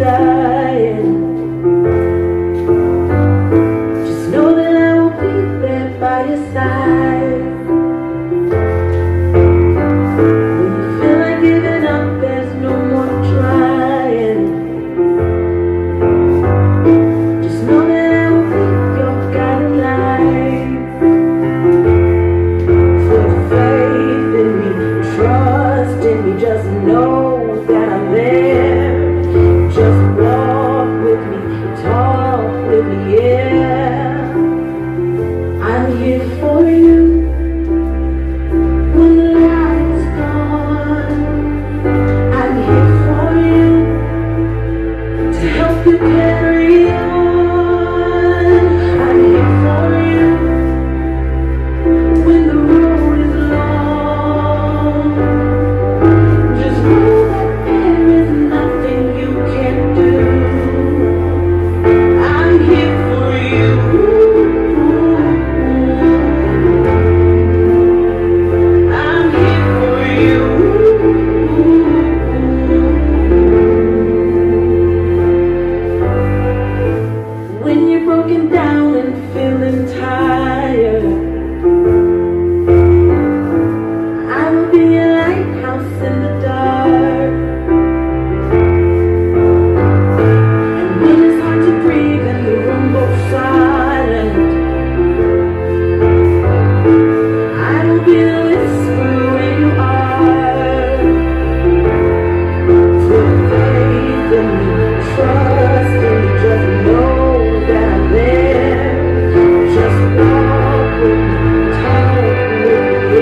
dying, just know that I will be there by your side. When you feel like giving up, there's no more trying. Just know that I will be your guiding light. Full of faith in me, trust in me, just know that I'm there. Just walk with me, talk with me, yeah. I'm here for you when the light is gone. I'm here for you to help you carry on. I'm here for you when the road is long. Just know that there is nothing you can do. I'm here for you. I'm here for you. When you're broken down and feeling tired, I will be a lighthouse in the dark. And when it's hard to breathe and the room goes silent, I will be the whisper where you are. Full of faith in me, trust in me, just know that I'm there. Just walk with me, talk with me,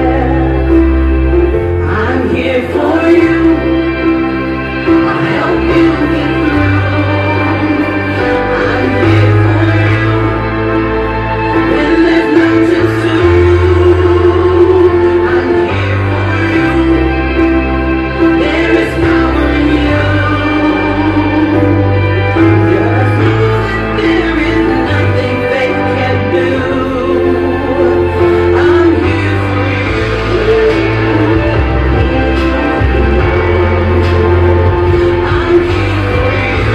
yeah. I'm here for you. I'll help you get through. I'm here for you when there's mountains to move. I'm here for you. There is power in you. Just know that there is nothing faith can do. I'm here for you. I'm here for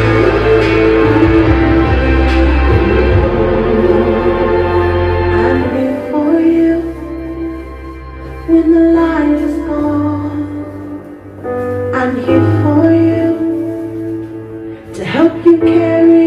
you. I'm here for you when the light is gone. I'm here for you to help you carry